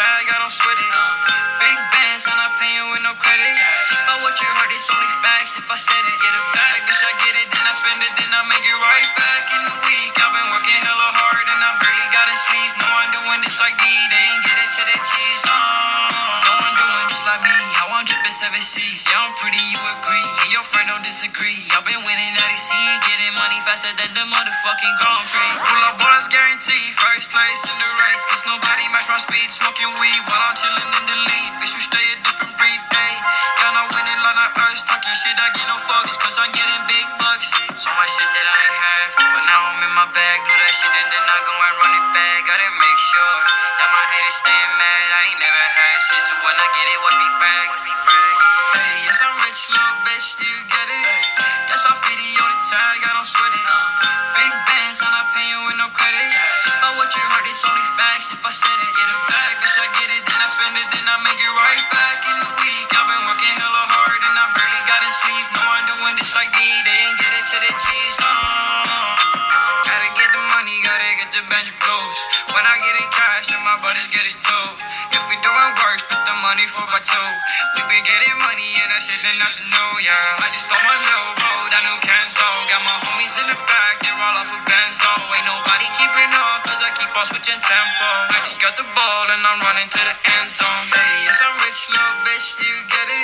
tag, I don't sweat it. Big bands, I'm not paying with no credit. But what you heard, it's only facts if I said it. Get a bag, bitch, I get it, then I spend it, then I make it right back in the week. I've been working hella hard and I barely gotta sleep. No, I'm doing this like me, they ain't get it to the cheese, no. No, I'm doing this like me, how I'm dripping 7 C's. Yeah, I'm pretty, you agree, and your friend don't disagree. I've been winning at EC, getting money faster than the motherfucking Grand Prix. Pull up, bonus guaranteed, first place in the race. Cause nobody match my speed, smoking weed while I'm chilling in the lead. Bitch, we stay a different breed, ayy. Y'all not winning like not us, talking shit, I get no fucks. Cause I'm getting big bucks. So much shit that I ain't have, but now I'm in my bag. Do that shit and then I go and run it back. Gotta make sure that my haters staying mad. I ain't never had shit, so when I get it, watch me brag. Hey, yes, I'm rich, little bitch, do you get it? That's my 50 on the tag, I don't sweat it. Big bands, I'm not paying with no credit. But what you heard, it's only facts if I said it. Get a bag, bitch, I get it, then I spend it, then I make it right back in the week. I've been working hella hard and I barely gotta sleep. No, I'm doing this like me, they ain't get it to the cheese, no. Gotta get the money, gotta get the bench close. When I get it cash, and my brothers get it too. If we doing work, put the money for my two. We been getting money and that shit ain't nothing new, yeah. I just bought my little bro, that new Kenzo. Got my homies in the back, they roll off a Benzo. Ain't nobody keeping up, cause I keep on switching tempo. I just got the ball and I'm running to the end zone. Hey, yes, I'm rich, little bitch, do you get it?